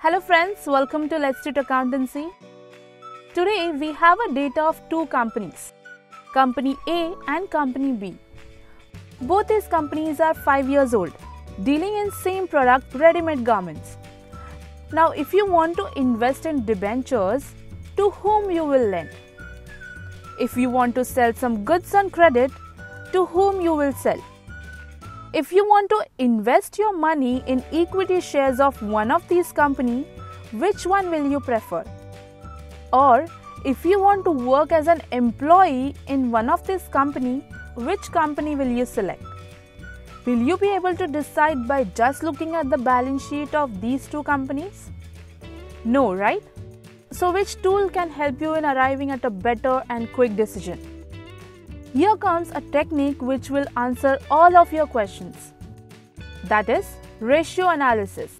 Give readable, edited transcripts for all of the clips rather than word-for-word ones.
Hello friends, welcome to Letstute Accountancy. Today we have a data of two companies, Company A and Company B. Both these companies are 5 years old, dealing in same product, ready-made garments. Now if you want to invest in debentures, to whom you will lend? If you want to sell some goods on credit, to whom you will sell? If you want to invest your money in equity shares of one of these companies, which one will you prefer? Or if you want to work as an employee in one of these companies, which company will you select? Will you be able to decide by just looking at the balance sheet of these two companies? No, right? So which tool can help you in arriving at a better and quick decision? Here comes a technique which will answer all of your questions. That is ratio analysis.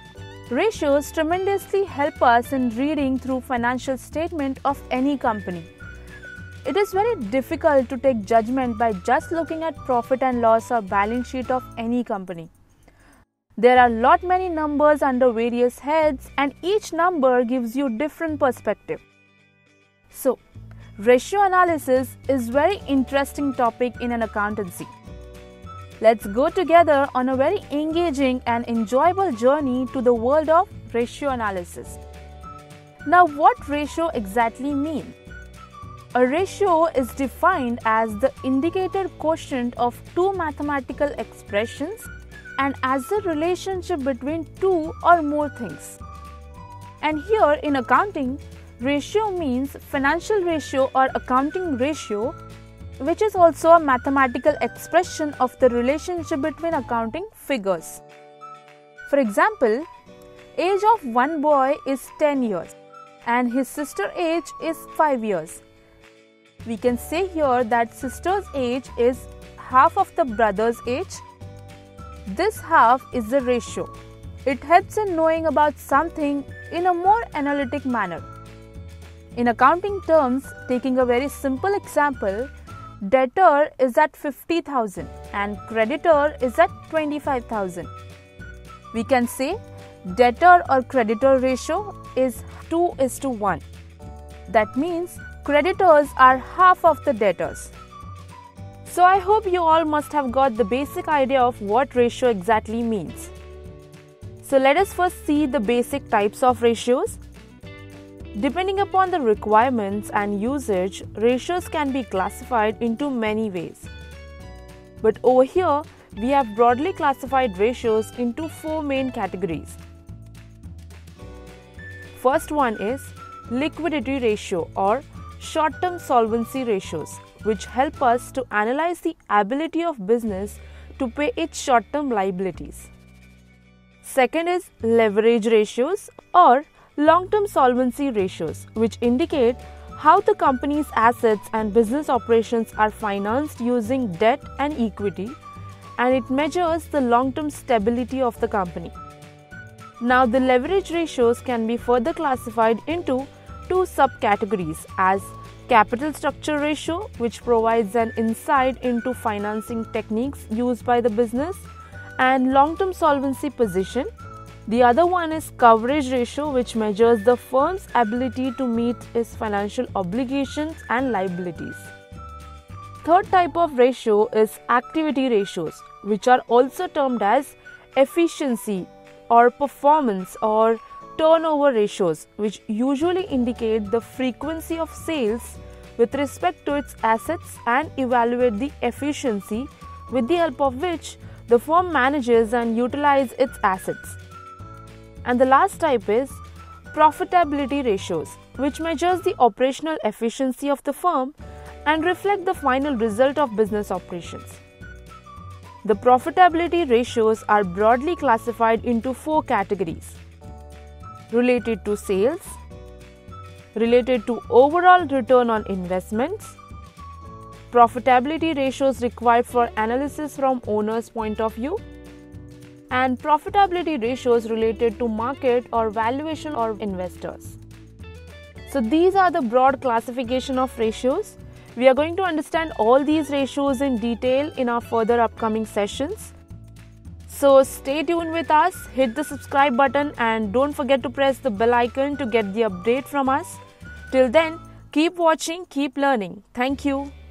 Ratios tremendously help us in reading through financial statement of any company. It is very difficult to take judgment by just looking at profit and loss or balance sheet of any company. There are many numbers under various heads and each number gives you different perspective. So, ratio analysis is very interesting topic in an accountancy. Let's go together on a very engaging and enjoyable journey to the world of ratio analysis. Now what ratio exactly means? A ratio is defined as the indicated quotient of two mathematical expressions and as the relationship between two or more things. And here in accounting, ratio means financial ratio or accounting ratio, which is also a mathematical expression of the relationship between accounting figures. For example, age of one boy is 10 years and his sister age is 5 years. We can say here that sister's age is half of the brother's age. This half is the ratio. It helps in knowing about something in a more analytic manner. In accounting terms, taking a very simple example, debtor is at 50,000 and creditor is at 25,000. We can say debtor or creditor ratio is 2:1. That means creditors are half of the debtors. So I hope you all must have got the basic idea of what ratio exactly means. So let us first see the basic types of ratios. Depending upon the requirements and usage, ratios can be classified into many ways. But over here, we have broadly classified ratios into four main categories. First one is liquidity ratio or short-term solvency ratios, which help us to analyze the ability of business to pay its short-term liabilities. Second is leverage ratios or long-term solvency ratios, which indicate how the company's assets and business operations are financed using debt and equity, and it measures the long-term stability of the company. Now, the leverage ratios can be further classified into two subcategories as capital structure ratio, which provides an insight into financing techniques used by the business, and long-term solvency position. The other one is coverage ratio, which measures the firm's ability to meet its financial obligations and liabilities. Third type of ratio is activity ratios, which are also termed as efficiency or performance or turnover ratios, which usually indicate the frequency of sales with respect to its assets and evaluate the efficiency with the help of which the firm manages and utilizes its assets. And the last type is profitability ratios, which measures the operational efficiency of the firm and reflect the final result of business operations. The profitability ratios are broadly classified into four categories: related to sales, related to overall return on investments, profitability ratios required for analysis from owner's point of view, and profitability ratios related to market or valuation or investors. So these are the broad classification of ratios. We are going to understand all these ratios in detail in our further upcoming sessions. So stay tuned with us, hit the subscribe button and don't forget to press the bell icon to get the update from us. Till then, keep watching, keep learning. Thank you.